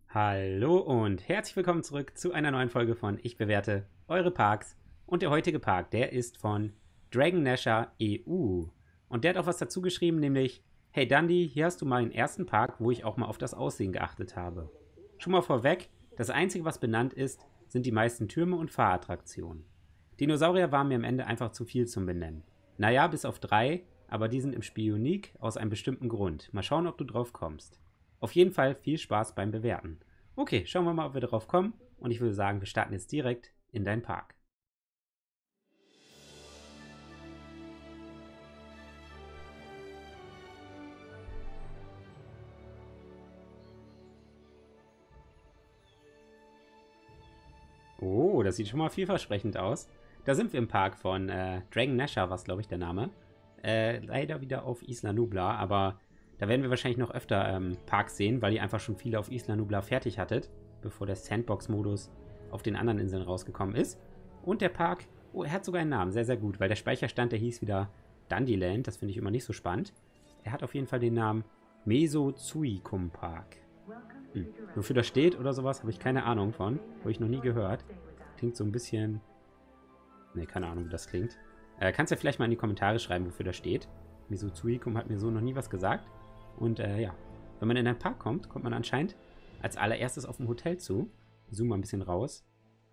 Hallo und herzlich willkommen zurück zu einer neuen Folge von Ich bewerte eure Parks. Und der heutige Park, der ist von Dragon Nasher EU. Und der hat auch was dazu geschrieben, nämlich: Hey Dundee, hier hast du meinen ersten Park, wo ich auch mal auf das Aussehen geachtet habe. Schon mal vorweg, das Einzige, was benannt ist, sind die meisten Türme und Fahrattraktionen. Dinosaurier waren mir am Ende einfach zu viel zum Benennen. Naja, bis auf 3, aber die sind im Spiel unique aus einem bestimmten Grund. Mal schauen, ob du drauf kommst. Auf jeden Fall viel Spaß beim Bewerten. Okay, schauen wir mal, ob wir darauf kommen. Und ich würde sagen, wir starten jetzt direkt in deinen Park. Oh, das sieht schon mal vielversprechend aus. Da sind wir im Park von Dragon Nasher, was glaube ich der Name. Leider wieder auf Isla Nublar, aber da werden wir wahrscheinlich noch öfter Parks sehen, weil ihr einfach schon viele auf Isla Nublar fertig hattet, bevor der Sandbox-Modus auf den anderen Inseln rausgekommen ist. Und der Park, oh, er hat sogar einen Namen, sehr, sehr gut, weil der Speicherstand, der hieß wieder Dundyland, das finde ich immer nicht so spannend. Er hat auf jeden Fall den Namen Mesozoikum Park. Wofür das steht oder sowas, habe ich keine Ahnung von. Habe ich noch nie gehört. Klingt so ein bisschen... Ne, keine Ahnung, wie das klingt. Kannst ja vielleicht mal in die Kommentare schreiben, wofür das steht. Mesozoikum hat mir so noch nie was gesagt. Und ja, wenn man in einen Park kommt, kommt man anscheinend als allererstes auf ein Hotel zu. Ich zoome mal ein bisschen raus.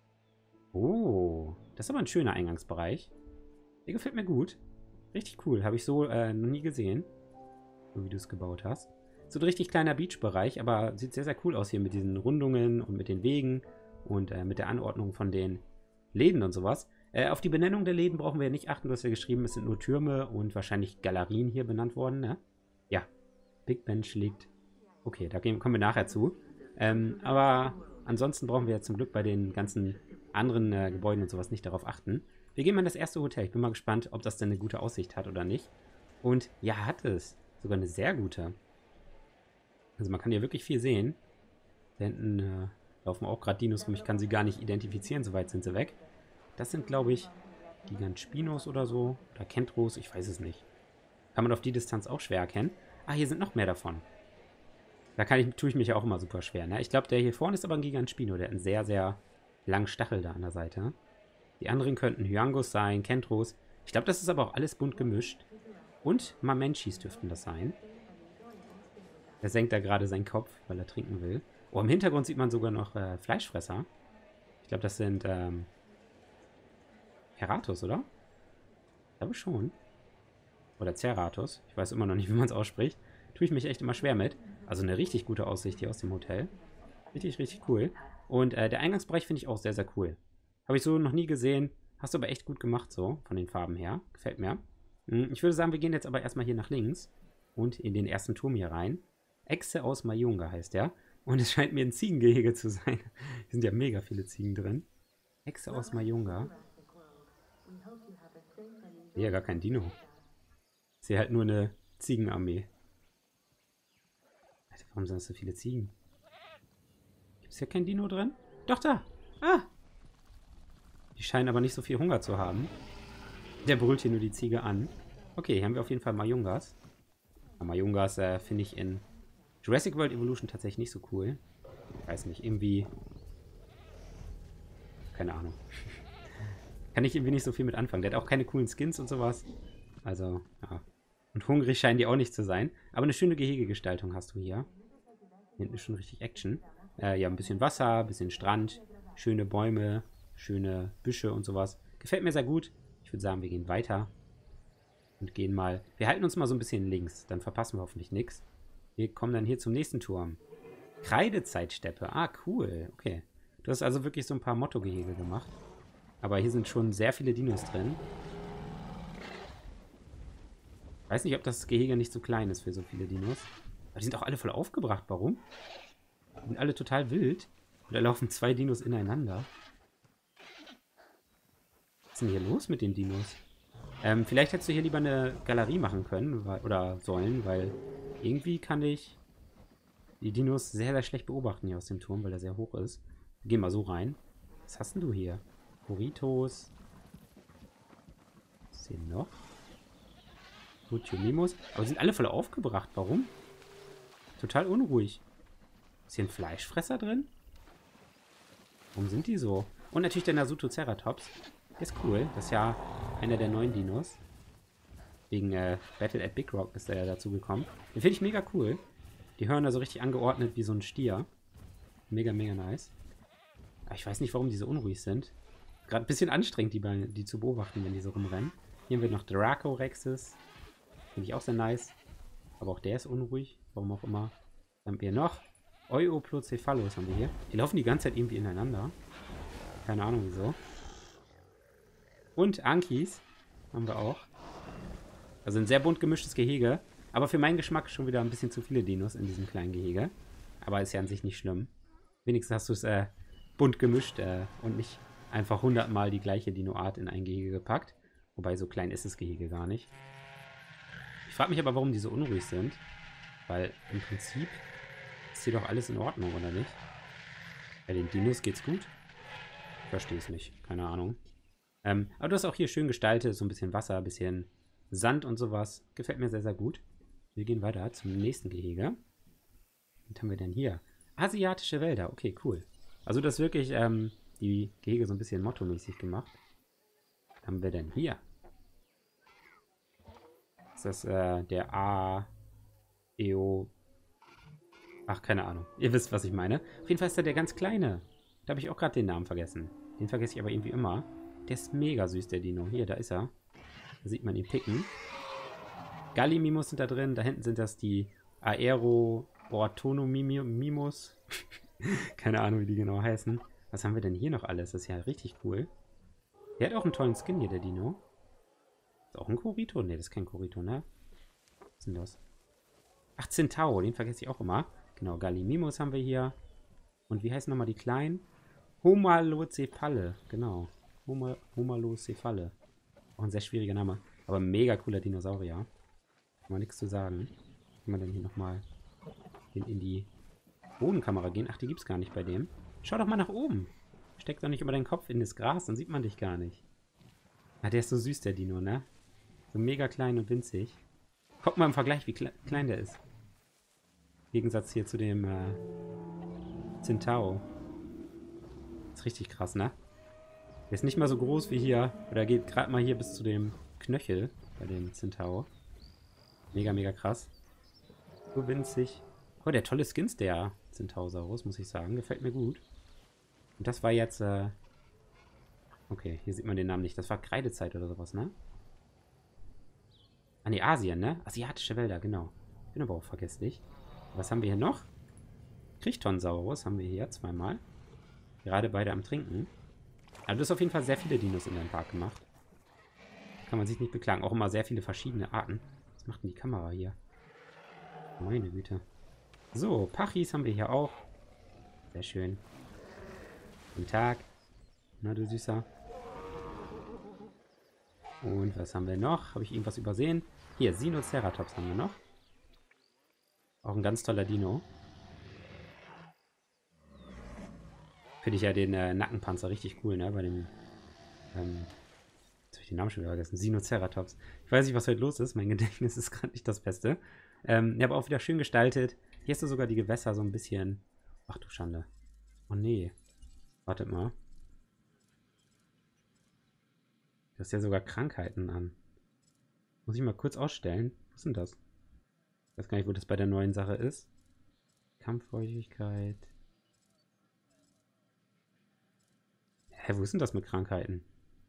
Oh, das ist aber ein schöner Eingangsbereich. Der gefällt mir gut. Richtig cool, habe ich so noch nie gesehen. So wie du es gebaut hast. So ein richtig kleiner Beach-Bereich, aber sieht sehr, sehr cool aus hier mit diesen Rundungen und mit den Wegen und mit der Anordnung von den Läden und sowas. Auf die Benennung der Läden brauchen wir ja nicht achten. Du hast ja geschrieben, es sind nur Türme und wahrscheinlich Galerien hier benannt worden, ne? Ja, Big Bench liegt. Okay, da kommen wir nachher zu. Aber ansonsten brauchen wir ja zum Glück bei den ganzen anderen Gebäuden und sowas nicht darauf achten. Wir gehen mal in das erste Hotel. Ich bin mal gespannt, ob das denn eine gute Aussicht hat oder nicht. Und ja, hat es. Sogar eine sehr gute. Also man kann hier wirklich viel sehen. Da hinten laufen auch gerade Dinos rum. Ich kann sie gar nicht identifizieren, soweit sind sie weg. Das sind, glaube ich, Gigantspinos oder so. Oder Kentros, ich weiß es nicht. Kann man auf die Distanz auch schwer erkennen. Ah, hier sind noch mehr davon. Da tue ich mich ja auch immer super schwer. Ne? Ich glaube, der hier vorne ist aber ein Gigantspino. Der hat einen sehr, sehr langen Stachel da an der Seite. Die anderen könnten Hyangos sein, Kentros. Ich glaube, das ist aber auch alles bunt gemischt. Und Mamenchis dürften das sein. Er senkt da gerade seinen Kopf, weil er trinken will. Oh, im Hintergrund sieht man sogar noch Fleischfresser. Ich glaube, das sind Heratos, oder? Ich glaube schon. Oder Ceratos. Ich weiß immer noch nicht, wie man es ausspricht. Tue ich mich echt immer schwer mit. Also eine richtig gute Aussicht hier aus dem Hotel. Richtig, richtig cool. Und der Eingangsbereich finde ich auch sehr, sehr cool. Habe ich so noch nie gesehen. Hast du aber echt gut gemacht so, von den Farben her. Gefällt mir. Ich würde sagen, wir gehen jetzt aber erstmal hier nach links. Und in den ersten Turm hier rein. Echse aus Mayunga heißt der. Und es scheint mir ein Ziegengehege zu sein. Hier sind ja mega viele Ziegen drin. Echse aus Mayunga. Ich sehe ja gar kein Dino. Ich sehe halt nur eine Ziegenarmee. Alter, warum sind das so viele Ziegen? Gibt es hier kein Dino drin? Doch, da! Ah! Die scheinen aber nicht so viel Hunger zu haben. Der brüllt hier nur die Ziege an. Okay, hier haben wir auf jeden Fall Mayungas. Mayungas finde ich in Jurassic World Evolution tatsächlich nicht so cool. Ich weiß nicht, irgendwie... Keine Ahnung. Kann ich irgendwie nicht so viel mit anfangen. Der hat auch keine coolen Skins und sowas. Also, ja. Und hungrig scheinen die auch nicht zu sein. Aber eine schöne Gehegegestaltung hast du hier. Hinten ist schon richtig Action. Ja, ein bisschen Wasser, ein bisschen Strand, schöne Bäume, schöne Büsche und sowas. Gefällt mir sehr gut. Ich würde sagen, wir gehen weiter. Und gehen mal... Wir halten uns mal so ein bisschen links. Dann verpassen wir hoffentlich nichts. Wir kommen dann hier zum nächsten Turm. Kreidezeitsteppe. Ah, cool. Okay. Du hast also wirklich so ein paar Motto-Gehege gemacht. Aber hier sind schon sehr viele Dinos drin. Ich weiß nicht, ob das Gehege nicht so klein ist für so viele Dinos. Aber die sind auch alle voll aufgebracht. Warum? Die sind alle total wild. Und da laufen 2 Dinos ineinander. Was ist denn hier los mit den Dinos? Vielleicht hättest du hier lieber eine Galerie machen können. Oder sollen, weil irgendwie kann ich die Dinos sehr, sehr schlecht beobachten hier aus dem Turm, weil er sehr hoch ist. Wir gehen mal so rein. Was hast denn du hier? Burritos. Was ist hier noch? Mimos. Aber die sind alle voll aufgebracht. Warum? Total unruhig. Ist hier ein Fleischfresser drin? Warum sind die so? Und natürlich der Nasutoceratops. Der ist cool. Das ist ja einer der neuen Dinos. Wegen Battle at Big Rock ist er ja dazu gekommen. Den finde ich mega cool. Die hören da so richtig angeordnet wie so ein Stier. Mega, mega nice. Aber ich weiß nicht, warum die so unruhig sind. Gerade ein bisschen anstrengend, die zu beobachten, wenn die so rumrennen. Hier haben wir noch Dracorexes. Finde ich auch sehr nice. Aber auch der ist unruhig. Warum auch immer. Dann haben wir noch Euplocephalus haben wir hier. Die laufen die ganze Zeit irgendwie ineinander. Keine Ahnung wieso. Und Ankis haben wir auch. Also ein sehr bunt gemischtes Gehege. Aber für meinen Geschmack schon wieder ein bisschen zu viele Dinos in diesem kleinen Gehege. Aber ist ja an sich nicht schlimm. Wenigstens hast du es bunt gemischt und nicht einfach 100-mal die gleiche Dinoart in ein Gehege gepackt. Wobei so klein ist das Gehege gar nicht. Ich frage mich aber, warum die so unruhig sind. Weil im Prinzip ist hier doch alles in Ordnung, oder nicht? Bei den Dinos geht's gut. Ich verstehe es nicht. Keine Ahnung. Aber du hast auch hier schön gestaltet. So ein bisschen Wasser, ein bisschen Sand und sowas. Gefällt mir sehr, sehr gut. Wir gehen weiter zum nächsten Gehege. Was haben wir denn hier? Asiatische Wälder. Okay, cool. Also das ist wirklich die Gehege so ein bisschen mottomäßig gemacht. Was haben wir denn hier? Ist das der A-Eo... Ach, keine Ahnung. Ihr wisst, was ich meine. Auf jeden Fall ist da der ganz kleine. Da habe ich auch gerade den Namen vergessen. Den vergesse ich aber irgendwie immer. Der ist mega süß, der Dino. Hier, da ist er. Da sieht man ihn picken. Gallimimus sind da drin. Da hinten sind das die Aeroortonomimos. Keine Ahnung, wie die genau heißen. Was haben wir denn hier noch alles? Das ist ja richtig cool. Der hat auch einen tollen Skin hier, der Dino. Ist auch ein Korito? Ne, das ist kein Korito, ne? Was ist denn das? Ach, Centauro, den vergesse ich auch immer. Genau, Gallimimus haben wir hier. Und wie heißen nochmal die kleinen? Homalocephale, genau. Homalocephale. Auch ein sehr schwieriger Name. Aber mega cooler Dinosaurier. Kann man nichts zu sagen. Kann man dann hier nochmal in die Bodenkamera gehen? Ach, die gibt's gar nicht bei dem. Schau doch mal nach oben. Steck doch nicht über deinen Kopf in das Gras, dann sieht man dich gar nicht. Ah, der ist so süß, der Dino, ne? So mega klein und winzig. Guck mal im Vergleich, wie klein der ist. Im Gegensatz hier zu dem Centauro. Ist richtig krass, ne? Der ist nicht mal so groß wie hier. Oder geht gerade mal hier bis zu dem Knöchel bei dem Centauro. Mega, mega krass. So winzig. Oh, der tolle Skins, der Centaurosaurus, muss ich sagen. Gefällt mir gut. Und das war jetzt, okay, hier sieht man den Namen nicht. Das war Kreidezeit oder sowas, ne? Ah, ne, Asien, ne? Asiatische Wälder, genau. Bin aber auch vergesslich. Was haben wir hier noch? Krichtonsaurus haben wir hier zweimal. Gerade beide am Trinken. Also du hast auf jeden Fall sehr viele Dinos in deinem Park gemacht. Kann man sich nicht beklagen. Auch immer sehr viele verschiedene Arten. Was macht denn die Kamera hier? Meine Güte. So, Pachis haben wir hier auch. Sehr schön. Guten Tag. Na, du Süßer. Und was haben wir noch? Habe ich irgendwas übersehen? Hier, Sinoceratops haben wir noch. Auch ein ganz toller Dino. Finde ich ja den Nackenpanzer richtig cool, ne? Bei dem, jetzt habe ich den Namen schon wieder vergessen. Sinoceratops. Ich weiß nicht, was heute los ist. Mein Gedächtnis ist gerade nicht das Beste. Ja, aber auch wieder schön gestaltet. Hier hast du sogar die Gewässer so ein bisschen... Ach du Schande. Oh nee. Wartet mal. Du hast ja sogar Krankheiten an. Muss ich mal kurz ausstellen. Was sind das? Ich weiß gar nicht, wo das bei der neuen Sache ist. Kampffreudigkeit. Hä, wo ist denn das mit Krankheiten?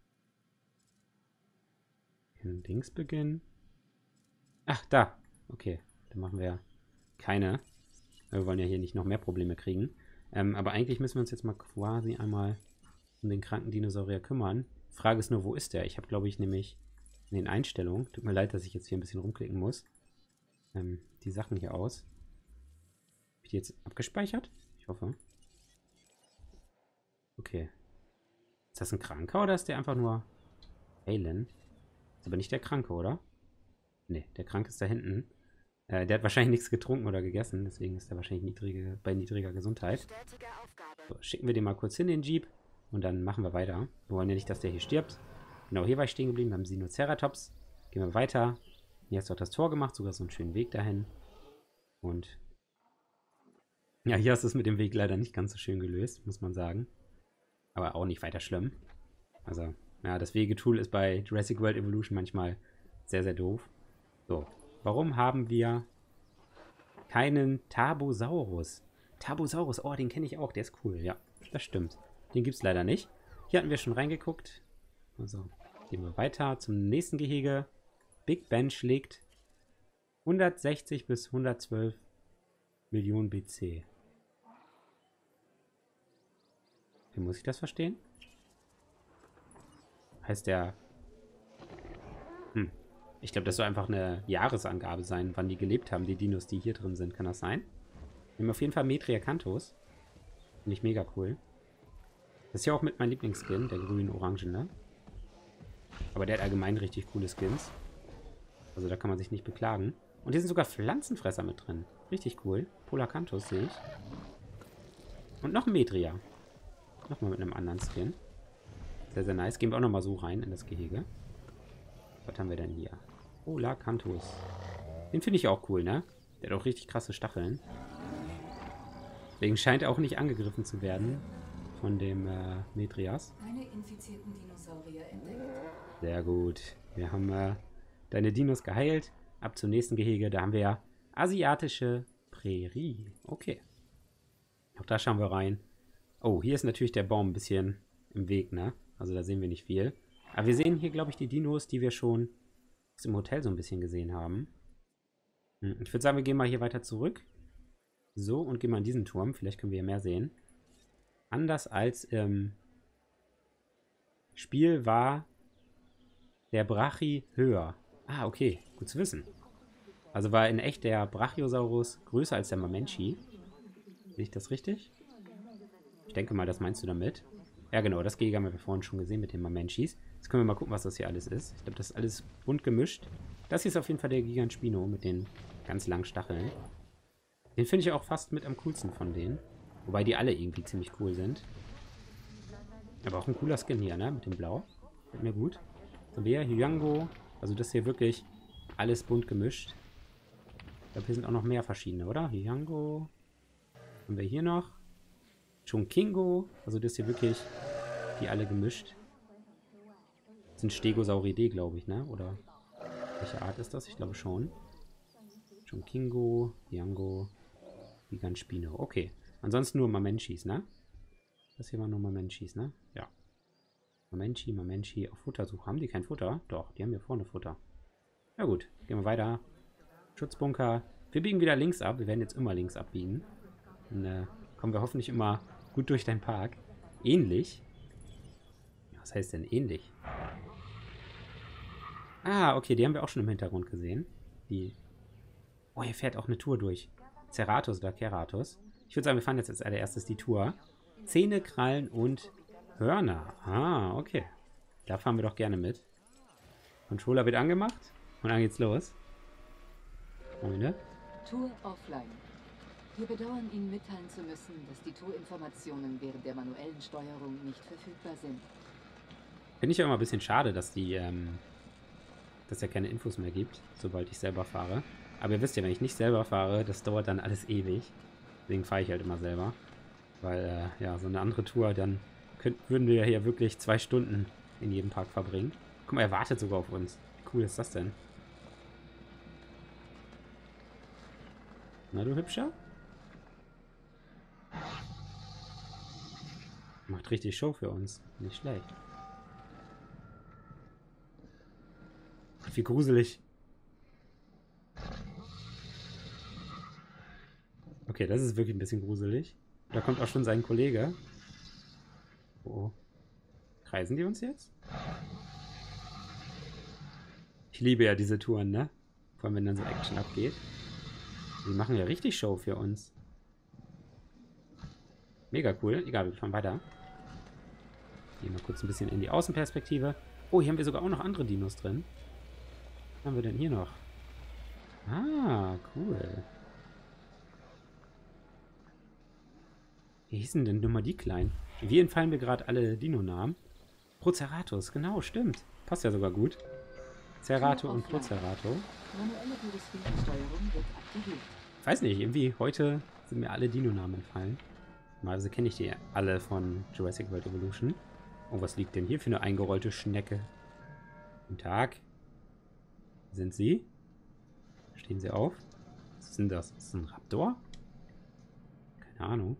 Links beginnen. Ach, da. Okay, dann machen wir keine. Wir wollen ja hier nicht noch mehr Probleme kriegen. Aber eigentlich müssen wir uns jetzt mal quasi einmal um den kranken Dinosaurier kümmern. Frage ist nur, wo ist der? Ich habe, glaube ich, nämlich in den Einstellungen, tut mir leid, dass ich jetzt hier ein bisschen rumklicken muss, die Sachen hier aus. Habe ich die jetzt abgespeichert? Ich hoffe. Okay. Ist das ein Kranker oder ist der einfach nur Alan? Ist aber nicht der Kranke, oder? Ne, der Kranke ist da hinten. Der hat wahrscheinlich nichts getrunken oder gegessen, deswegen ist er wahrscheinlich bei niedriger Gesundheit. So, schicken wir den mal kurz hin, den Jeep, und dann machen wir weiter. Wir wollen ja nicht, dass der hier stirbt. Genau, hier war ich stehen geblieben beim Sinoceratops. Gehen wir weiter. Hier hast du auch das Tor gemacht, sogar so einen schönen Weg dahin. Und Ja, hier hast du es mit dem Weg leider nicht ganz so schön gelöst, muss man sagen. Aber auch nicht weiter schlimm. Also, ja, das Wegetool ist bei Jurassic World Evolution manchmal sehr, sehr doof. So, warum haben wir keinen Tarbosaurus? Tarbosaurus, oh, den kenne ich auch, der ist cool, ja, das stimmt. Den gibt es leider nicht. Hier hatten wir schon reingeguckt. Also, gehen wir weiter zum nächsten Gehege. Big Ben schlägt 160 bis 112 Millionen BC. Wie muss ich das verstehen? Heißt der... Ich glaube, das soll einfach eine Jahresangabe sein, wann die gelebt haben, die Dinos, die hier drin sind. Kann das sein? Wir haben auf jeden Fall Metriacanthus. Finde ich mega cool. Das ist ja auch mit meinem Lieblingsskin, der grün-orangene. Aber der hat allgemein richtig coole Skins. Also da kann man sich nicht beklagen. Und hier sind sogar Pflanzenfresser mit drin. Richtig cool. Polacanthus sehe ich. Und noch ein Metria. Nochmal mit einem anderen Skin. Sehr, sehr nice. Gehen wir auch nochmal so rein in das Gehege. Was haben wir denn hier? Polacanthus. Den finde ich auch cool, ne? Der hat auch richtig krasse Stacheln. Deswegen scheint er auch nicht angegriffen zu werden von dem Metrias. Keine infizierten Dinosaurier entdeckt. Sehr gut. Wir haben deine Dinos geheilt. Ab zum nächsten Gehege. Da haben wir ja asiatische Prärie. Okay. Auch da schauen wir rein. Oh, hier ist natürlich der Baum ein bisschen im Weg, ne? Also da sehen wir nicht viel. Aber wir sehen hier, glaube ich, die Dinos, die wir schon im Hotel so ein bisschen gesehen haben. Ich würde sagen, wir gehen mal hier weiter zurück. So, und gehen mal in diesen Turm. Vielleicht können wir hier mehr sehen. Anders als im Spiel war der Brachi höher. Ah, okay. Gut zu wissen. Also war in echt der Brachiosaurus größer als der Mamenchi. Sehe ich das richtig? Ich denke mal, das meinst du damit. Ja, genau. Das Gehege haben wir vorhin schon gesehen mit den Mamenchis. Jetzt können wir mal gucken, was das hier alles ist. Ich glaube, das ist alles bunt gemischt. Das hier ist auf jeden Fall der Giganspino mit den ganz langen Stacheln. Den finde ich auch fast mit am coolsten von denen. Wobei die alle irgendwie ziemlich cool sind. Aber auch ein cooler Skin hier, ne? Mit dem Blau. Gefällt mir gut. So, wir, Hyango. Also das hier wirklich alles bunt gemischt. Ich glaube, hier sind auch noch mehr verschiedene, oder? Hyango. Haben wir hier noch. Chunkingo. Also das hier wirklich die alle gemischt. Das sind Stegosauridae, glaube ich, ne? Oder welche Art ist das? Ich glaube schon. Chunkingo, Hyango, Giganspino. Okay. Ansonsten nur Mamenchis, ne? Das hier waren nur Mamenchis, ne? Ja. Mamenchi auf Futtersuche. Haben die kein Futter? Doch, die haben hier vorne Futter. Ja gut, gehen wir weiter. Schutzbunker. Wir biegen wieder links ab. Wir werden jetzt immer links abbiegen. Dann kommen wir hoffentlich immer gut durch den Park. Ähnlich. Was heißt denn ähnlich? Ah, okay, die haben wir auch schon im Hintergrund gesehen. Die. Oh, hier fährt auch eine Tour durch. Ceratops oder Keratos. Ich würde sagen, wir fahren jetzt als allererstes die Tour. Zähne, Krallen und Hörner. Ah, okay. Da fahren wir doch gerne mit. Controller wird angemacht und dann geht's los. Freunde. Tour offline. Wir bedauern Ihnen mitteilen zu müssen, dass die Tourinformationen während der manuellen Steuerung nicht verfügbar sind. Finde ich ja immer ein bisschen schade, dass die, dass ja keine Infos mehr gibt, sobald ich selber fahre. Aber ihr wisst ja, wenn ich nicht selber fahre, das dauert dann alles ewig. Deswegen fahre ich halt immer selber. Weil, ja, so eine andere Tour, dann würden wir ja hier wirklich 2 Stunden in jedem Park verbringen. Guck mal, er wartet sogar auf uns. Wie cool ist das denn? Na, du Hübscher? Macht richtig Show für uns. Nicht schlecht. Ach, wie gruselig. Okay, das ist wirklich ein bisschen gruselig. Da kommt auch schon sein Kollege. Oh. Kreisen die uns jetzt? Ich liebe ja diese Touren, ne? Vor allem, wenn dann so Action abgeht. Die machen ja richtig Show für uns. Mega cool. Egal, wir fahren weiter. Gehen mal kurz ein bisschen in die Außenperspektive. Oh, hier haben wir sogar auch noch andere Dinos drin. Was haben wir denn hier noch? Ah, cool. Wie hießen denn nun mal die kleinen? Wie entfallen mir gerade alle Dino-Namen? Proceratus, genau, stimmt. Passt ja sogar gut. Cerato und Procerato. Manuelle Biosphärensteuerung wird aktiviert. Weiß nicht, irgendwie heute sind mir alle Dino-Namen entfallen. Normalerweise kenne ich die alle von Jurassic World Evolution. Oh, was liegt denn hier für eine eingerollte Schnecke? Guten Tag. Sind Sie? Stehen Sie auf? Was ist denn das? Ist das ein Raptor? Keine Ahnung.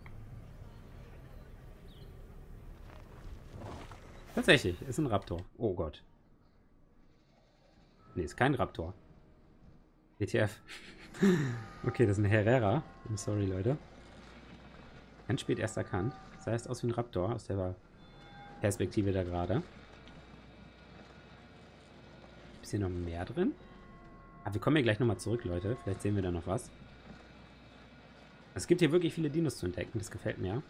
Tatsächlich, ist ein Raptor. Oh Gott. Nee, ist kein Raptor. WTF. Okay, das ist ein Herrera. I'm sorry, Leute. Ganz spät erst erkannt. Das heißt aus wie ein Raptor, aus der Perspektive da gerade. Ist hier noch mehr drin? Aber wir kommen hier gleich nochmal zurück, Leute. Vielleicht sehen wir da noch was. Es gibt hier wirklich viele Dinos zu entdecken. Das gefällt mir.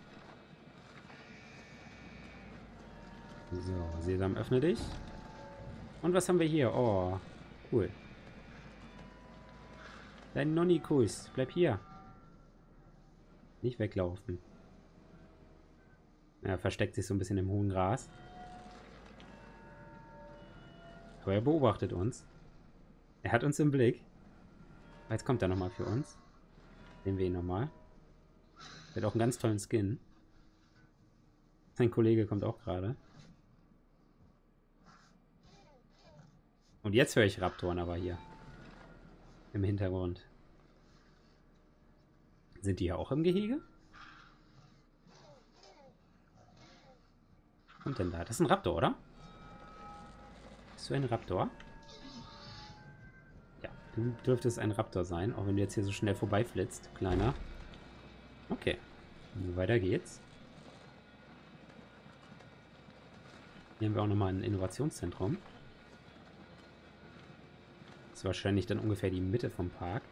So, Sesam, öffne dich. Und was haben wir hier? Oh, cool. Dein Nonnikus, bleib hier. Nicht weglaufen. Er versteckt sich so ein bisschen im hohen Gras. Aber er beobachtet uns. Er hat uns im Blick. Jetzt kommt er nochmal für uns. Sehen wir ihn nochmal. Er hat auch einen ganz tollen Skin. Sein Kollege kommt auch gerade. Und jetzt höre ich Raptoren aber hier. Im Hintergrund. Sind die ja auch im Gehege? Was kommt denn da? Das ist ein Raptor, oder? Bist du ein Raptor? Ja, du dürftest ein Raptor sein, auch wenn du jetzt hier so schnell vorbeiflitzt, Kleiner. Okay, weiter geht's. Hier haben wir auch nochmal ein Innovationszentrum. Das ist wahrscheinlich dann ungefähr die Mitte vom Park.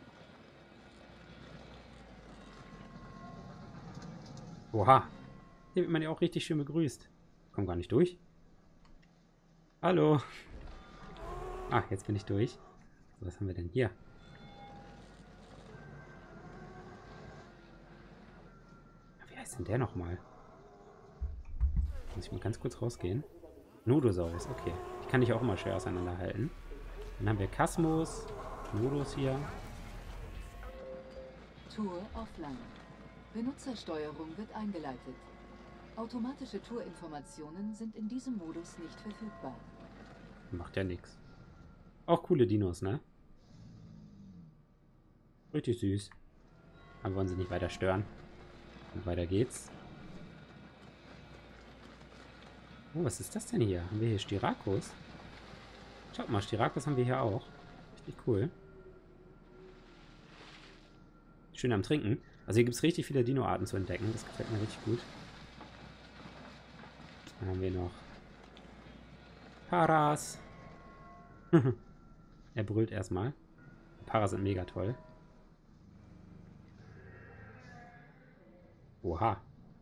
Oha, hier wird man ja auch richtig schön begrüßt. Komm gar nicht durch. Hallo. Ah, jetzt bin ich durch. So, was haben wir denn hier? Wie heißt denn der nochmal? Muss ich mal ganz kurz rausgehen. Nodosaurus, okay. Die kann ich auch immer schwer auseinanderhalten. Dann haben wir Kasmus, Nodos hier. Tour offline. Benutzersteuerung wird eingeleitet. Automatische Tourinformationen sind in diesem Modus nicht verfügbar. Macht ja nichts. Auch coole Dinos, ne? Richtig süß. Aber wollen sie nicht weiter stören. Und weiter geht's. Oh, was ist das denn hier? Haben wir hier Styrakus? Schaut mal, Styrakus haben wir hier auch. Richtig cool. Schön am Trinken. Also hier gibt es richtig viele Dino-Arten zu entdecken. Das gefällt mir richtig gut. Dann haben wir noch Paras. Er brüllt erstmal. Paras sind mega toll. Oha.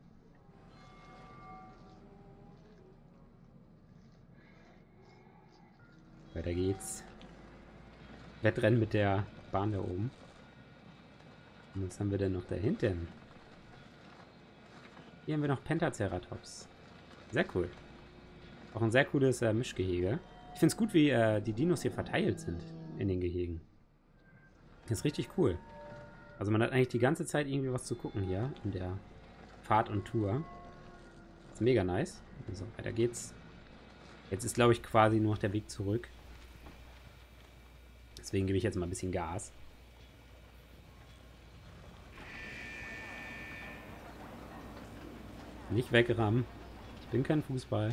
Weiter geht's. Wettrennen mit der Bahn da oben. Und was haben wir denn noch da hinten? Hier haben wir noch Pentaceratops. Sehr cool. Auch ein sehr cooles Mischgehege. Ich finde es gut, wie die Dinos hier verteilt sind in den Gehegen. Das ist richtig cool. Also man hat eigentlich die ganze Zeit irgendwie was zu gucken hier in der Fahrt und Tour. Das ist mega nice. So, weiter geht's. Jetzt ist, glaube ich, quasi nur noch der Weg zurück. Deswegen gebe ich jetzt mal ein bisschen Gas. Nicht wegrammen. Ich bin kein Fußball.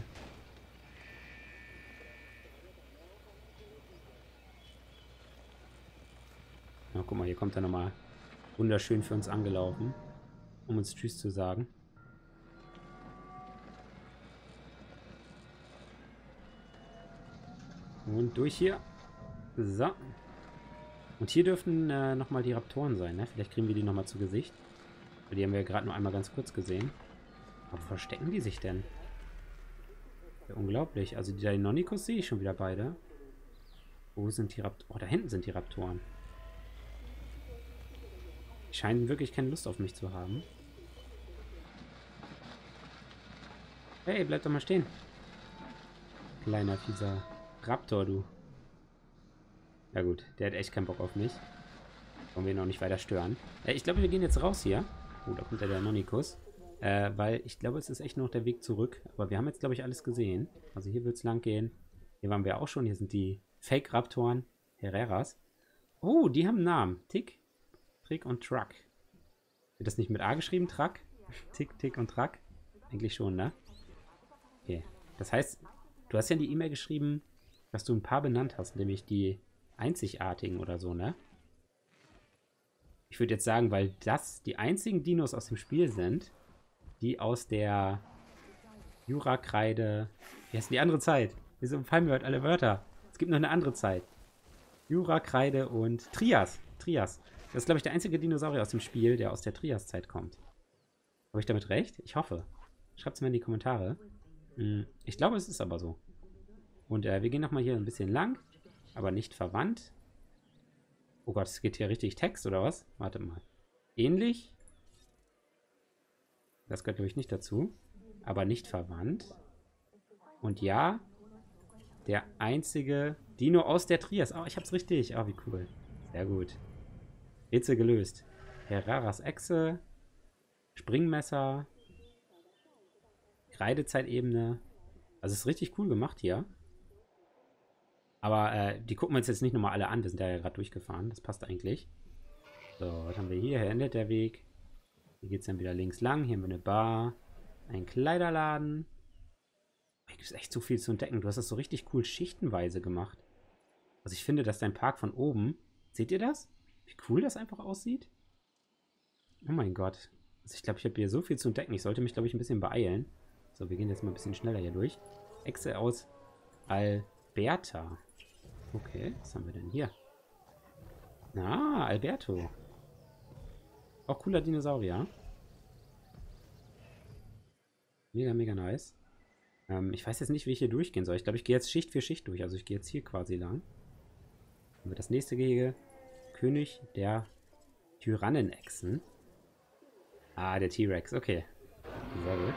Na, guck mal, hier kommt er nochmal wunderschön für uns angelaufen, um uns Tschüss zu sagen. Und durch hier. So. Und hier dürften nochmal die Raptoren sein, ne? Vielleicht kriegen wir die nochmal zu Gesicht. Die haben wir ja gerade nur einmal ganz kurz gesehen. Aber wo verstecken die sich denn? Ja, unglaublich. Also die Deinonychus sehe ich schon wieder beide. Wo sind die Raptoren? Oh, da hinten sind die Raptoren. Die scheinen wirklich keine Lust auf mich zu haben. Hey, bleib doch mal stehen. Kleiner, fieser Raptor, du. Ja gut, der hat echt keinen Bock auf mich. Wollen wir ihn noch nicht weiter stören. Ich glaube, wir gehen jetzt raus hier. Oh, da kommt der Deinonychus. Weil ich glaube, es ist echt noch der Weg zurück. Aber wir haben jetzt, glaube ich, alles gesehen. Also hier wird es lang gehen. Hier waren wir auch schon. Hier sind die Fake-Raptoren. Herreras. Oh, die haben einen Namen. Tick, Trick und Truck. Wird das nicht mit A geschrieben, Truck? Tick, Tick und Truck? Eigentlich schon, ne? Okay. Das heißt, du hast ja in die E-Mail geschrieben, dass du ein paar benannt hast, nämlich die einzigartigen oder so, ne? Ich würde jetzt sagen, weil das die einzigen Dinos aus dem Spiel sind, die aus der Jurakreide... Wie heißt denn die andere Zeit? Wieso fallen mir heute alle Wörter? Es gibt noch eine andere Zeit. Jurakreide und Trias. Trias. Das ist, glaube ich, der einzige Dinosaurier aus dem Spiel, der aus der Trias-Zeit kommt. Habe ich damit recht? Ich hoffe. Schreibt es mir in die Kommentare. Ich glaube, es ist aber so. Und wir gehen nochmal hier ein bisschen lang, aber nicht verwandt. Oh Gott, es geht hier richtig Text, oder was? Warte mal. Ähnlich. Das gehört, glaube ich, nicht dazu. Aber nicht verwandt. Und ja, der einzige Dino aus der Trias. Oh, ich hab's richtig. Oh, wie cool. Sehr gut. Rätsel gelöst. Herreras Echse. Springmesser. Kreidezeitebene. Also es ist richtig cool gemacht hier. Aber die gucken wir uns jetzt nicht nochmal alle an. Wir sind ja gerade durchgefahren. Das passt eigentlich. So, was haben wir hier? Hier endet der Weg. Hier geht es dann wieder links lang. Hier haben wir eine Bar. Ein Kleiderladen. Hier gibt es echt so viel zu entdecken. Du hast das so richtig cool schichtenweise gemacht. Also ich finde, dass dein Park von oben... Seht ihr das? Wie cool das einfach aussieht? Oh mein Gott. Also ich glaube, ich habe hier so viel zu entdecken. Ich sollte mich, glaube ich, ein bisschen beeilen. So, wir gehen jetzt mal ein bisschen schneller hier durch. Echse aus Alberta. Okay, was haben wir denn hier? Ah, Alberto. Auch cooler Dinosaurier. Mega, mega nice. Ich weiß jetzt nicht, wie ich hier durchgehen soll. Ich glaube, ich gehe jetzt Schicht für Schicht durch. Also ich gehe jetzt hier quasi lang. Dann wird das nächste Gehege. König der Tyrannenechsen. Ah, der T-Rex. Okay. Sehr gut.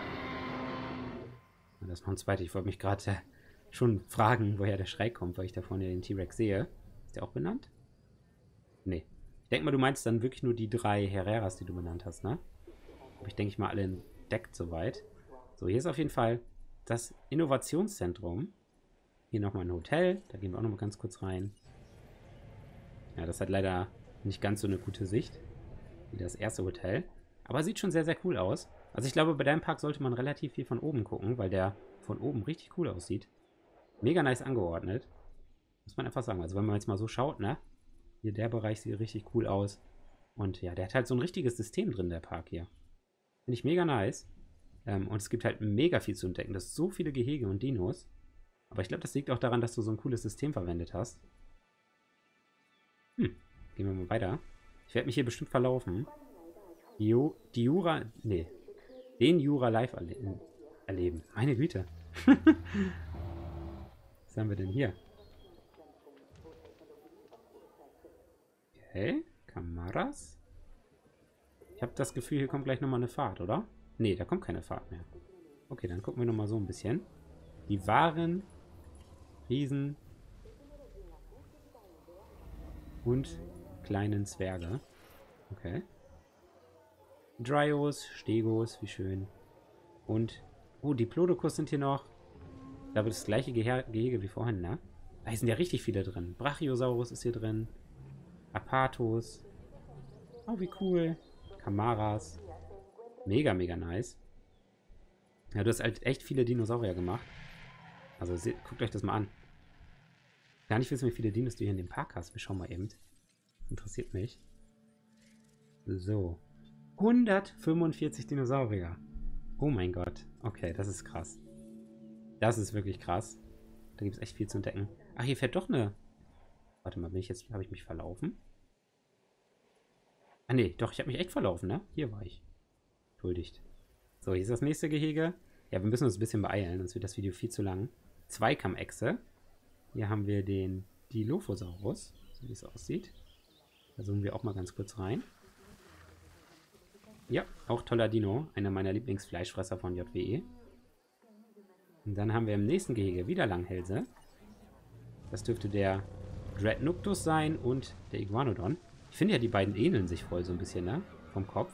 Und das ist noch ein zweiter. Ich wollte mich gerade schon fragen, woher der Schrei kommt, weil ich da vorne den T-Rex sehe. Ist der auch benannt? Nee. Ich denke mal, du meinst dann wirklich nur die 3 Herreras, die du benannt hast, ne? Aber ich denke ich mal alle entdeckt soweit. So, hier ist auf jeden Fall das Innovationszentrum. Hier nochmal ein Hotel. Da gehen wir auch nochmal ganz kurz rein. Ja, das hat leider nicht ganz so eine gute Sicht wie das erste Hotel. Aber sieht schon sehr, sehr cool aus. Also ich glaube, bei deinem Park sollte man relativ viel von oben gucken, weil der von oben richtig cool aussieht. Mega nice angeordnet. Muss man einfach sagen. Also wenn man jetzt mal so schaut, ne? Hier der Bereich sieht richtig cool aus. Und ja, der hat halt so ein richtiges System drin, der Park hier. Finde ich mega nice. Und es gibt halt mega viel zu entdecken. Das sind so viele Gehege und Dinos. Aber ich glaube, das liegt auch daran, dass du so ein cooles System verwendet hast. Gehen wir mal weiter. Ich werde mich hier bestimmt verlaufen. Den Jura live erleben. Meine Güte. Was haben wir denn hier? Okay, Kameras. Ich habe das Gefühl, hier kommt gleich nochmal eine Fahrt, oder? Nee, da kommt keine Fahrt mehr. Okay, dann gucken wir nochmal so ein bisschen. Die wahren Riesen und kleinen Zwerge. Okay. Dryos, Stegos, wie schön. Und, oh, Diplodocus sind hier noch. Ich glaube, das gleiche Gehege wie vorhin, ne? Da sind ja richtig viele drin. Brachiosaurus ist hier drin. Apatos. Oh, wie cool. Kamaras. Mega, mega nice. Ja, du hast halt echt viele Dinosaurier gemacht. Also, guckt euch das mal an. Gar nicht wissen, wie viele Dinos du hier in dem Park hast. Wir schauen mal eben. Interessiert mich. So. 145 Dinosaurier. Oh mein Gott. Okay, das ist krass. Das ist wirklich krass. Da gibt es echt viel zu entdecken. Ach, hier fährt doch eine... Warte mal, habe ich mich verlaufen? Ah nee, doch, ich habe mich echt verlaufen, ne? Hier war ich. Entschuldigt. So, hier ist das nächste Gehege. Ja, wir müssen uns ein bisschen beeilen, sonst wird das Video viel zu lang. Zweikammechse. Hier haben wir den Dilophosaurus, so wie es aussieht. Da zoomen wir auch mal ganz kurz rein. Ja, auch toller Dino. Einer meiner Lieblingsfleischfresser von JWE. Und dann haben wir im nächsten Gehege wieder Langhälse. Das dürfte der Dreadnouctus sein und der Iguanodon. Ich finde ja, die beiden ähneln sich voll so ein bisschen, ne? Vom Kopf.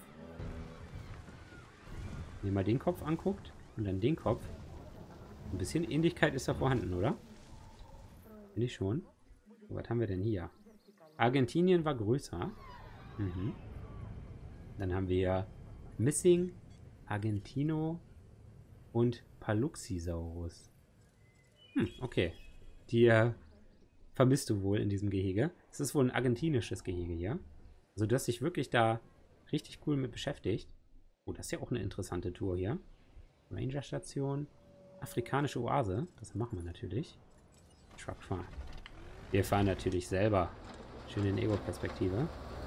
Wenn ihr mal den Kopf anguckt und dann den Kopf. Ein bisschen Ähnlichkeit ist da vorhanden, oder? Finde ich schon. So, was haben wir denn hier? Argentinien war größer. Mhm. Dann haben wir hier Missing, Argentino und Paluxisaurus. Okay. Die vermisst du wohl in diesem Gehege. Es ist wohl ein argentinisches Gehege hier. Also du hast dich wirklich da richtig cool mit beschäftigt. Oh, das ist ja auch eine interessante Tour hier. Ranger-Station. Afrikanische Oase. Das machen wir natürlich. Truck fahren. Wir fahren natürlich selber. Schön in Ego-Perspektive.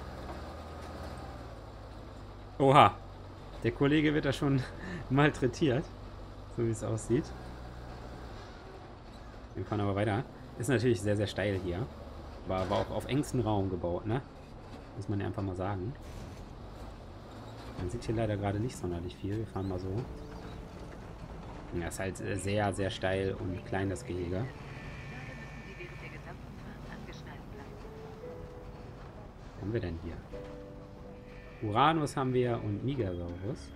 Oha. Der Kollege wird da schon malträtiert. So wie es aussieht. Wir fahren aber weiter. Ist natürlich sehr, sehr steil hier. Aber war auch auf engstem Raum gebaut, ne? Muss man ja einfach mal sagen. Man sieht hier leider gerade nicht sonderlich viel. Wir fahren mal so. Ja, ist halt sehr, sehr steil und klein, das Gehege. Was haben wir denn hier? Uranus haben wir und Nigersaurus.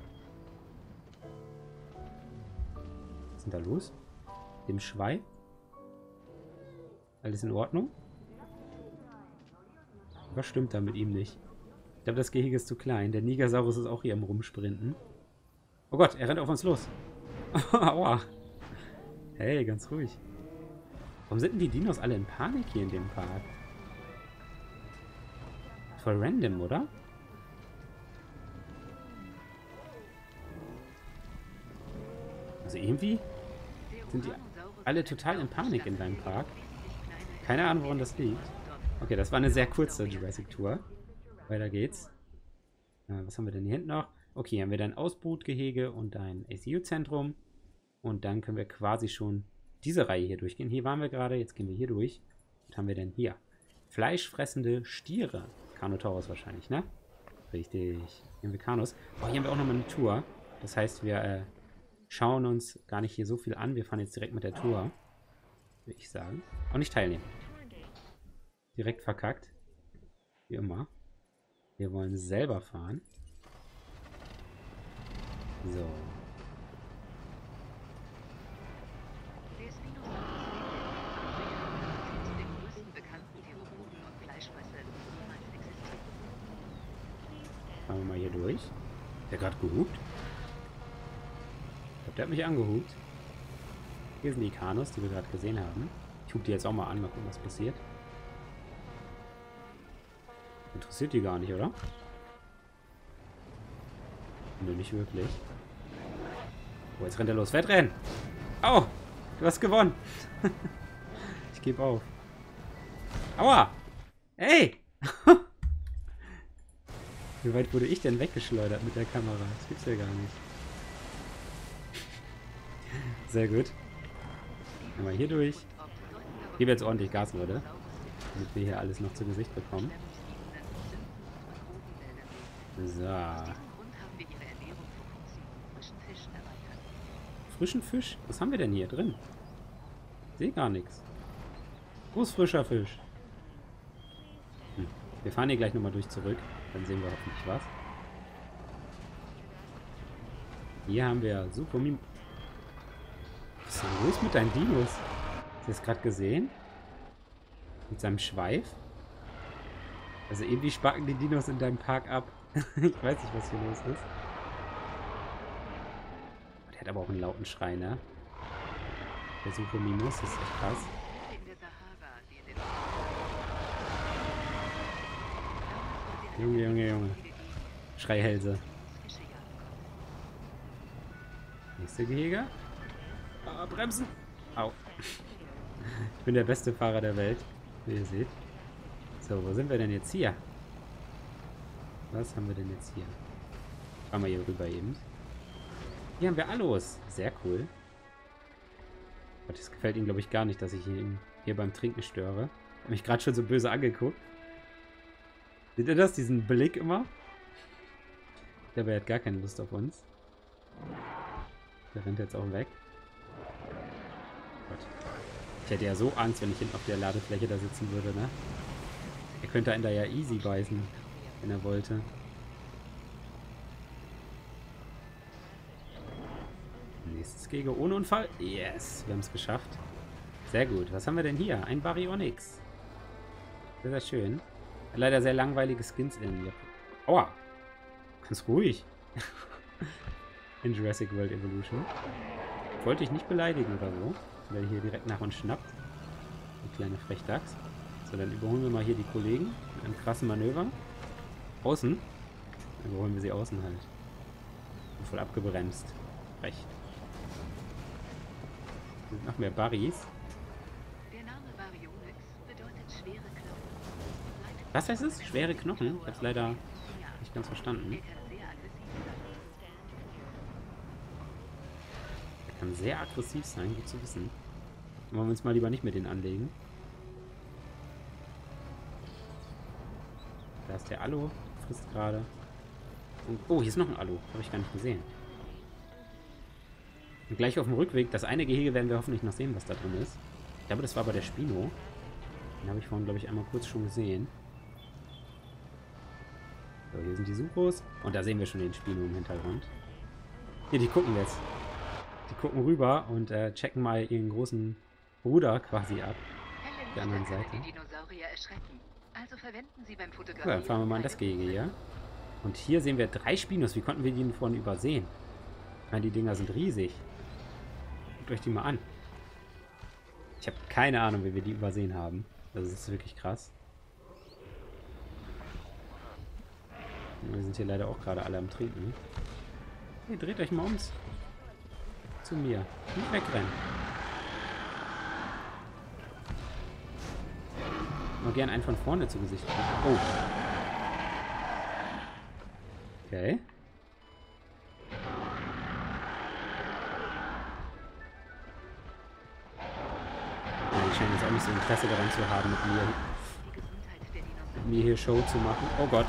Was ist denn da los? Dem Schweif? Alles in Ordnung? Was stimmt da mit ihm nicht? Ich glaube, das Gehege ist zu klein. Der Nigersaurus ist auch hier am Rumsprinten. Oh Gott, er rennt auf uns los. Aua. Hey, ganz ruhig. Warum sind denn die Dinos alle in Panik hier in dem Park? Voll random, oder? Also irgendwie sind die alle total in Panik in deinem Park. Keine Ahnung, woran das liegt. Okay, das war eine sehr kurze Jurassic-Tour. Weiter geht's. Was haben wir denn hier hinten noch? Okay, hier haben wir dann Ausbrutgehege und ein ACU-Zentrum. Und dann können wir quasi schon diese Reihe hier durchgehen. Hier waren wir gerade, jetzt gehen wir hier durch. Was haben wir denn hier? Fleischfressende Stiere. Carnotaurus wahrscheinlich, ne? Richtig. Hier haben wir Carnos. Oh, hier haben wir auch nochmal eine Tour. Das heißt, wir schauen uns gar nicht hier so viel an. Wir fahren jetzt direkt mit der Tour. Würde ich sagen. Auch nicht teilnehmen. Direkt verkackt. Wie immer. Wir wollen selber fahren. So. Fahren wir mal hier durch. Hat der gerade gehupt? Ich glaube, der hat mich angehupt. Hier sind die Carnos, die wir gerade gesehen haben. Ich hupe die jetzt auch mal an, mal gucken, was passiert. Interessiert die gar nicht, oder? Nö, nicht wirklich. Oh, jetzt rennt er los. Wettrennen! Au! Du hast gewonnen! Ich gebe auf. Aua! Ey! Wie weit wurde ich denn weggeschleudert mit der Kamera? Das gibt's ja gar nicht. Sehr gut. Einmal hier durch. Ich gebe jetzt ordentlich Gas, Leute. Damit wir hier alles noch zu Gesicht bekommen. So. Frischen Fisch? Was haben wir denn hier drin? Ich sehe gar nichts. Wo ist frischer Fisch? Wir fahren hier gleich nochmal durch zurück. Dann sehen wir hoffentlich was. Hier haben wir Super Mim. Was ist denn los mit deinen Dinos? Hast du das gerade gesehen? Mit seinem Schweif? Also irgendwie spacken die Dinos in deinem Park ab. Ich weiß nicht, was hier los ist. Der hat aber auch einen lauten Schrei, ne? Der Supermimus, das ist echt krass. Junge, Junge, Junge. Schreihälse. Nächste Gehege. Ah, bremsen. Au. Ich bin der beste Fahrer der Welt, wie ihr seht. So, wo sind wir denn jetzt hier? Was haben wir denn jetzt hier? Fahren wir hier rüber eben. Hier haben wir Allos. Sehr cool. Das gefällt ihm, glaube ich, gar nicht, dass ich ihn hier beim Trinken störe. Er hat mich gerade schon so böse angeguckt. Seht ihr das? Diesen Blick immer? Ich glaube, er hat gar keine Lust auf uns. Der rennt jetzt auch weg. Gott. Ich hätte ja so Angst, wenn ich hinten auf der Ladefläche da sitzen würde, ne? Er könnte einen da ja easy beißen, wenn er wollte. Nächstes Gehege ohne Unfall. Yes, wir haben es geschafft. Sehr gut. Was haben wir denn hier? Ein Baryonyx. Sehr, sehr schön. Leider sehr langweilige Skins in. Aua. Ganz ruhig. In Jurassic World Evolution. Wollte ich nicht beleidigen oder so. Weil hier direkt nach uns schnappt. Die kleine Frechdachs. So, dann überholen wir mal hier die Kollegen. Mit einem krassen Manöver. Außen. Dann überholen wir sie außen halt. Voll abgebremst. Recht. Hier sind noch mehr Barrys. Der Name Baryonyx bedeutet schwere Knochen. Was heißt es? Schwere Knochen? Ich hab's leider nicht ganz verstanden. Er kann sehr aggressiv sein, gut zu wissen. Wollen wir uns mal lieber nicht mit denen anlegen. Da ist der Alu, frisst gerade. Oh, hier ist noch ein Alu. Habe ich gar nicht gesehen. Und gleich auf dem Rückweg, das eine Gehege werden wir hoffentlich noch sehen, was da drin ist. Ich glaube, das war aber der Spino. Den habe ich vorhin, glaube ich, einmal kurz schon gesehen. So, hier sind die Suchos. Und da sehen wir schon den Spino im Hintergrund. Hier, die gucken jetzt. Die gucken rüber und checken mal ihren großen Bruder quasi ab. Auf der anderen Seite. Also verwenden Sie beim So, dann fahren wir mal in das Gehege hier. Und hier sehen wir 3 Spinos. Wie konnten wir die denn vorhin übersehen? Ich meine, die Dinger sind riesig. Guckt euch die mal an. Ich habe keine Ahnung, wie wir die übersehen haben. Das ist wirklich krass. Und wir sind hier leider auch gerade alle am Trinken. Hey, dreht euch mal ums. Zu mir. Nicht wegrennen. Mal gern einen von vorne zu Gesicht kriegen. Oh. Okay. Ja, die scheinen jetzt auch nicht so Interesse daran zu haben, mit mir hier Show zu machen. Oh Gott.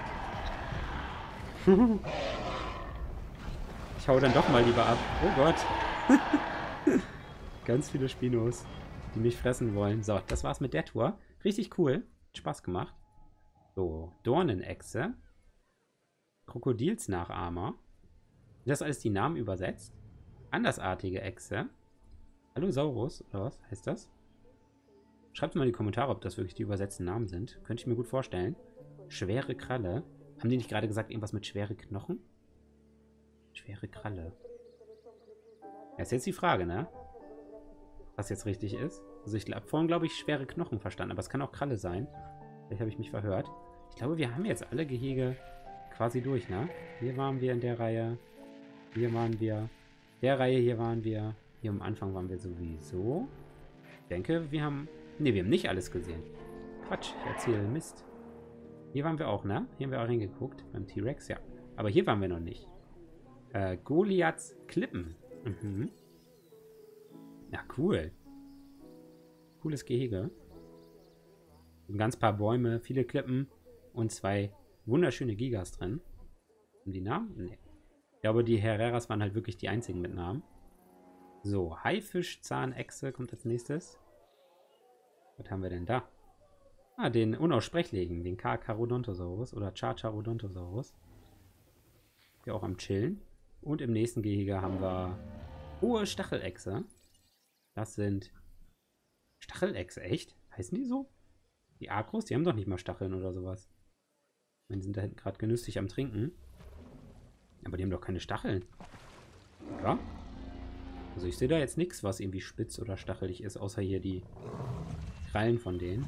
Ich hau dann doch mal lieber ab. Oh Gott. Ganz viele Spinos, die mich fressen wollen. So, das war's mit der Tour. Richtig cool. Hat Spaß gemacht. So, Dornenechse. Krokodilsnachahmer. Das alles die Namen übersetzt. Andersartige Echse. Allosaurus, oder was heißt das? Schreibt mal in die Kommentare, ob das wirklich die übersetzten Namen sind. Könnte ich mir gut vorstellen. Schwere Kralle. Haben die nicht gerade gesagt, irgendwas mit schwere Knochen? Schwere Kralle. Das ist jetzt die Frage, ne? Was jetzt richtig ist. Also ich habe vorhin, glaube ich, schwere Knochen verstanden, aber es kann auch Kralle sein. Vielleicht habe ich mich verhört. Ich glaube, wir haben jetzt alle Gehege quasi durch, ne? Hier waren wir in der Reihe. Hier waren wir. Der Reihe hier waren wir. Hier am Anfang waren wir sowieso. Ich denke, wir haben... Ne, wir haben nicht alles gesehen. Quatsch, ich erzähle Mist. Hier waren wir auch, ne? Hier haben wir auch hingeguckt. Beim T-Rex, ja. Aber hier waren wir noch nicht. Goliaths Klippen. Mhm. Ja, cool. Cooles Gehege. Ein ganz paar Bäume, viele Klippen und 2 wunderschöne Gigas drin. Haben die Namen? Nee. Ich glaube, die Herreras waren halt wirklich die einzigen mit Namen. So, Haifischzahnechse kommt als nächstes. Was haben wir denn da? Ah, den unaussprechlichen, den Carcharodontosaurus oder Charcharodontosaurus. Hier auch am Chillen. Und im nächsten Gehege haben wir hohe Stachelechse. Das sind Stachelechse, echt? Heißen die so? Die Agros, die haben doch nicht mal Stacheln oder sowas. Die sind da hinten gerade genüsslich am Trinken. Aber die haben doch keine Stacheln. Ja? Also ich sehe da jetzt nichts, was irgendwie spitz oder stachelig ist, außer hier die Krallen von denen.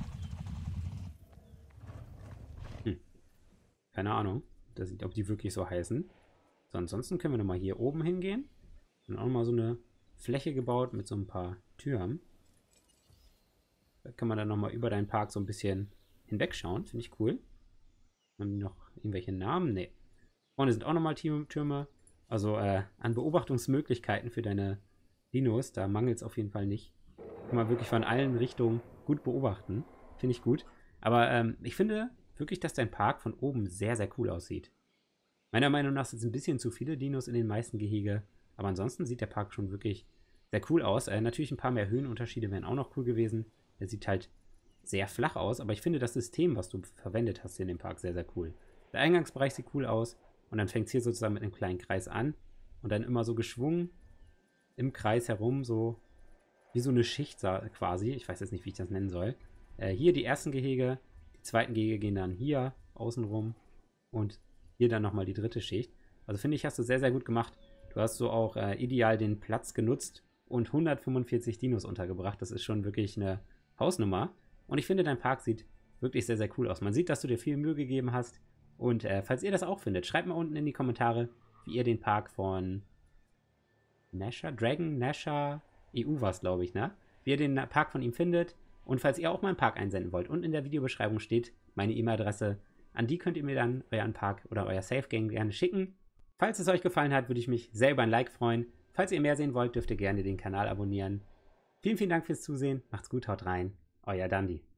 Keine Ahnung, ob die wirklich so heißen. So, ansonsten können wir nochmal hier oben hingehen. Und auch mal so eine Fläche gebaut mit so ein paar Türen. Da kann man dann nochmal über deinen Park so ein bisschen hinwegschauen. Finde ich cool. Haben die noch irgendwelche Namen? Nee. Vorne sind auch nochmal Türme. Also an Beobachtungsmöglichkeiten für deine Dinos, da mangelt es auf jeden Fall nicht. Kann man wirklich von allen Richtungen gut beobachten. Finde ich gut. Aber ich finde wirklich, dass dein Park von oben sehr, sehr cool aussieht. Meiner Meinung nach sind es ein bisschen zu viele Dinos in den meisten Gehege. Aber ansonsten sieht der Park schon wirklich sehr cool aus. Natürlich ein paar mehr Höhenunterschiede wären auch noch cool gewesen. Der sieht halt sehr flach aus, aber ich finde das System, was du verwendet hast hier in dem Park, sehr, sehr cool. Der Eingangsbereich sieht cool aus und dann fängt es hier sozusagen mit einem kleinen Kreis an und dann immer so geschwungen im Kreis herum, so wie so eine Schicht quasi. Ich weiß jetzt nicht, wie ich das nennen soll. Hier die ersten Gehege, die zweiten Gehege gehen dann hier außenrum und hier dann nochmal die dritte Schicht. Also finde ich, hast du sehr, sehr gut gemacht. Du hast so auch ideal den Platz genutzt und 145 Dinos untergebracht. Das ist schon wirklich eine Hausnummer. Und ich finde, dein Park sieht wirklich sehr, sehr cool aus. Man sieht, dass du dir viel Mühe gegeben hast. Und falls ihr das auch findet, schreibt mal unten in die Kommentare, wie ihr den Park von Dragon Nasher EU war es, glaube ich, ne? Wie ihr den Park von ihm findet. Und falls ihr auch mal einen Park einsenden wollt, unten in der Videobeschreibung steht meine E-Mail-Adresse. An die könnt ihr mir dann euren Park oder euer Safe Game gerne schicken. Falls es euch gefallen hat, würde ich mich sehr über ein Like freuen. Falls ihr mehr sehen wollt, dürft ihr gerne den Kanal abonnieren. Vielen, vielen Dank fürs Zusehen. Macht's gut, haut rein. Euer Dandi.